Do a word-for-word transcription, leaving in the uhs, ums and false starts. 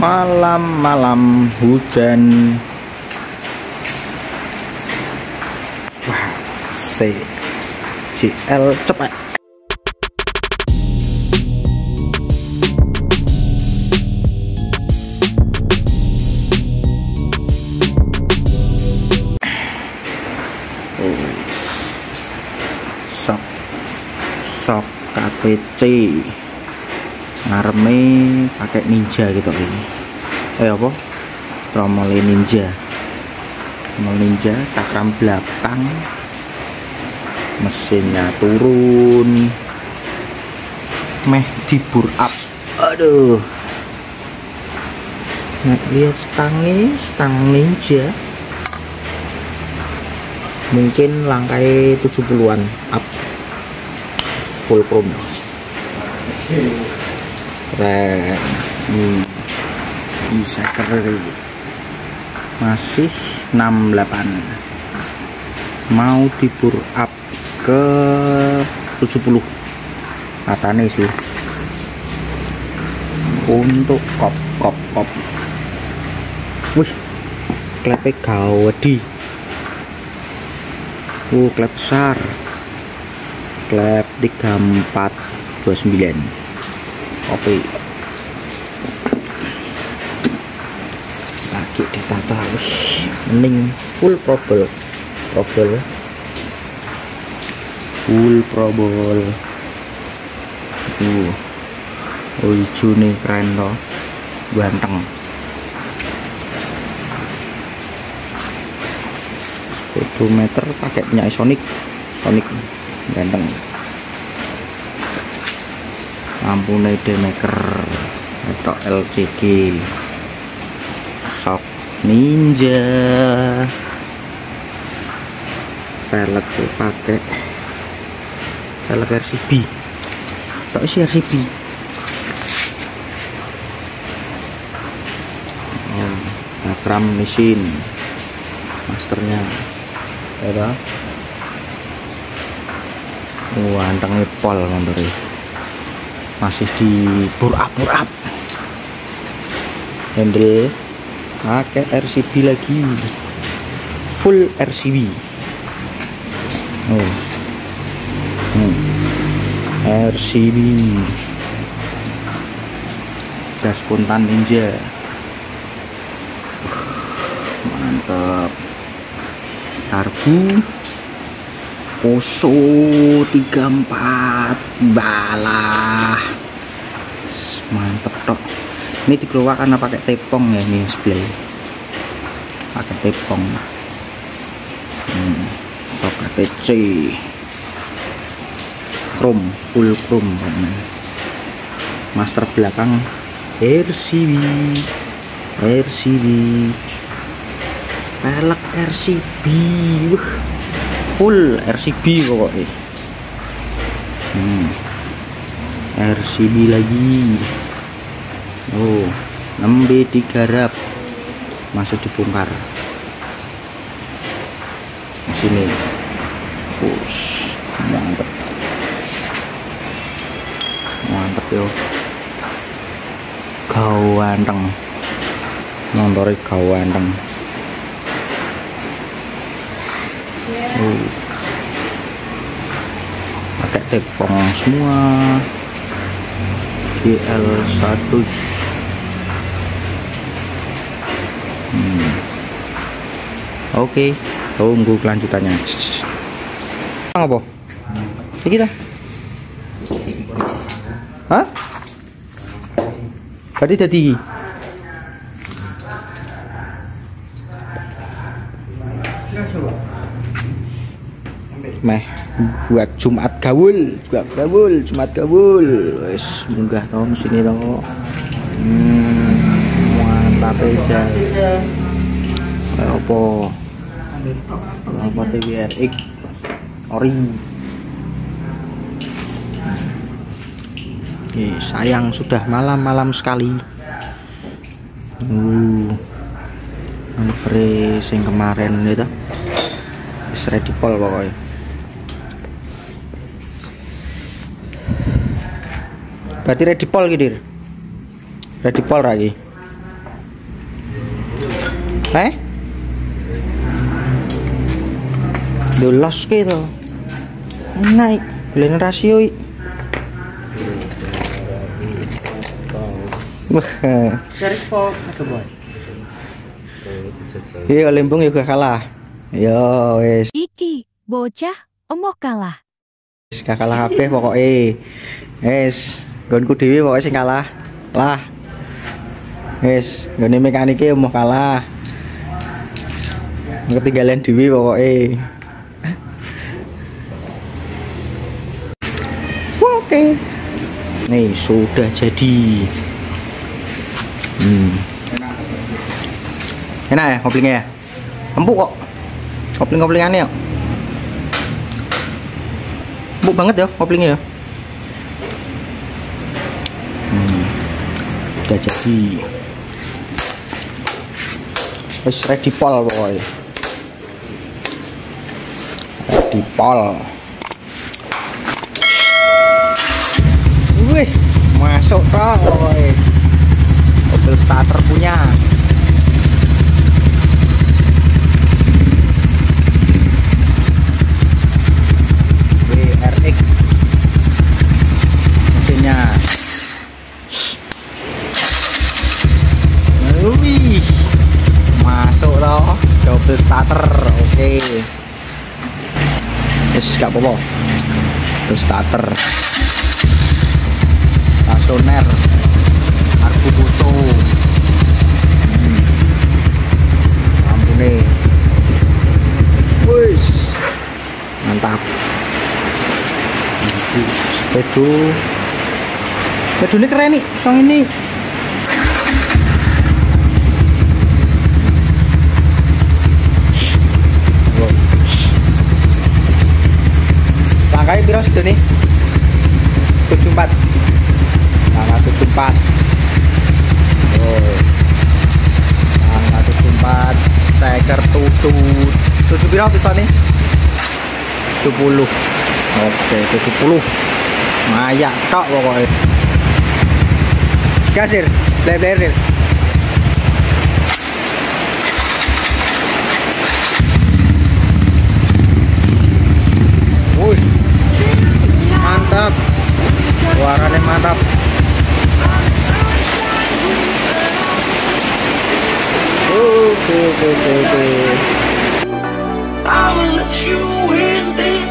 Malam-malam hujan. Wah, C J L cepet. Sok sok K P C ngareme pakai ninja gitu ini. Eh apa? Tromol ninja. Tromol ninja cakram belakang. Mesinnya turun. Meh di bur up. Aduh. Nah, lihat stangnya, stang ninja. Mungkin langkai tujuh puluhan up. Full chrome. Keren. Hmm. Bisa keren. Masih enam puluh delapan. Mau di bur up ke tujuh puluh katanya sih. Untuk kop kop kop. Wih, klepe gawedi. Uh, klep besar. Klep tiga empat dua sembilan. Oke. Lagi ditata wih, mending full probel. Probel. Full probel. Uh. Oh, hijau nih keren loh. Ganteng. Speedometer pakai punya Sonic. Sonic ganteng. Lampu Demaker atau L C D. Sok ninja. Velg pakai velg R C B. Atau isi R C B. Ya, cakram mesin. Masternya. Ya. Wah, anteng pol montore. Masih di bur up bur up. Handle pakai R C B lagi. Full R C B. Oh. Hmm. R C B. Gas spontan ninja. Mantap. Karbu Poso tiga empat balah. Mantep tok. Ini dikeluar karena pakai tepong ya, ini display pakai tepong. hmm. Sok K P C chrome, full chrome. Master belakang R C B. R C B velg R C B. Wuh, full R C B pokoknya. hmm. R C B lagi. Oh, nembe digarap, masih dibongkar di sini. Push, mantep, mantep yo. Gawanteng, montore gawanteng. Oh. Pakai tepong semua. G L satu. hmm. Oke, tunggu kelanjutannya. Apa? Kita? Hah? Berarti tadi meh buat Jumat gaul, buat gaul, Jumat gaul. Wes munggah to sini to. Hmm, mantap aja. Apa? Apa T W R X ori. Eh, sayang sudah malam-malam sekali. Uh, Pre sing kemarin itu wis ready pol pokoknya. Berarti ready pol gitu. Ready pol lagi. Eh? Dolos gitu. Naik, beliin rasio. Wah. Serius kok atau boy? Iya, Lembung juga kalah. Yo, wes. Iki, bocah, emoh kalah. Wis kalah kabeh pokoke. Wes, nggonku dhewe pokoke sing kalah. Lah. Wes, nggone mekanike emoh kalah. Ketinggalan dhewe pokoke. Oke. Nih, sudah jadi. Hmm. Enak ya koplingnya ya? Empuk kok. Kopling-koplingannya ya. Empuk banget ya koplingnya ya. Hmm. Udah jadi. Wis ready pol pokoknya. Ready pol. Wih, masuk toh pokoknya. Mobil starter punya. Mesinnya. Wih, masuk loh, double starter. Oke, yes, gak apa-apa. Double starter, stasioner, karbu buto, hmm. lampu nih, wih, mantap. Sepedo, sepedo ini keren nih, song ini. Langkahnya piro sudah nih? tujuh empat. Langkah tujuh empat. Oh. Langkah tujuh empat. Seker tujuh. tujuh piro bisa nih? tujuh puluh. Oke, tujuh puluh. Mayak tok pokoknya. Gasir, lebar-lebar. Wuih. Mantap. Suaranya mantap. Oke, oke, oke. I will let you in this.